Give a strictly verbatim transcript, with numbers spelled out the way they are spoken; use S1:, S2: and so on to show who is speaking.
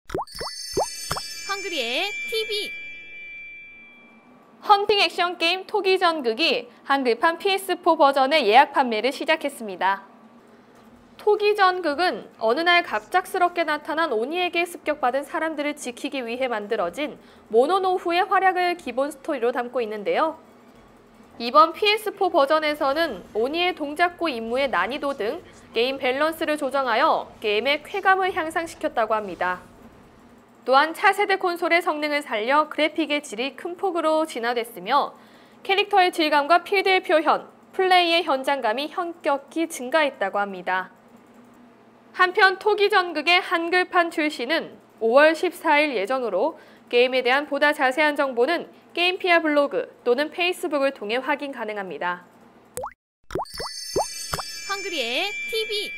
S1: 헝그리의 티비.
S2: 헌팅 액션 게임 토기전극이 한글판 피에스포 버전의 예약 판매를 시작했습니다. 토기전극은 어느 날 갑작스럽게 나타난 오니에게 습격받은 사람들을 지키기 위해 만들어진 모노노후의 활약을 기본 스토리로 담고 있는데요. 이번 피에스포 버전에서는 오니의 동작구 임무의 난이도 등 게임 밸런스를 조정하여 게임의 쾌감을 향상시켰다고 합니다. 또한 차세대 콘솔의 성능을 살려 그래픽의 질이 큰 폭으로 진화됐으며 캐릭터의 질감과 필드의 표현, 플레이의 현장감이 현격히 증가했다고 합니다. 한편 토기전극의 한글판 출시는 오월 십사일 예정으로 게임에 대한 보다 자세한 정보는 게임피아 블로그 또는 페이스북을 통해 확인 가능합니다.
S1: 헝그리의 티비.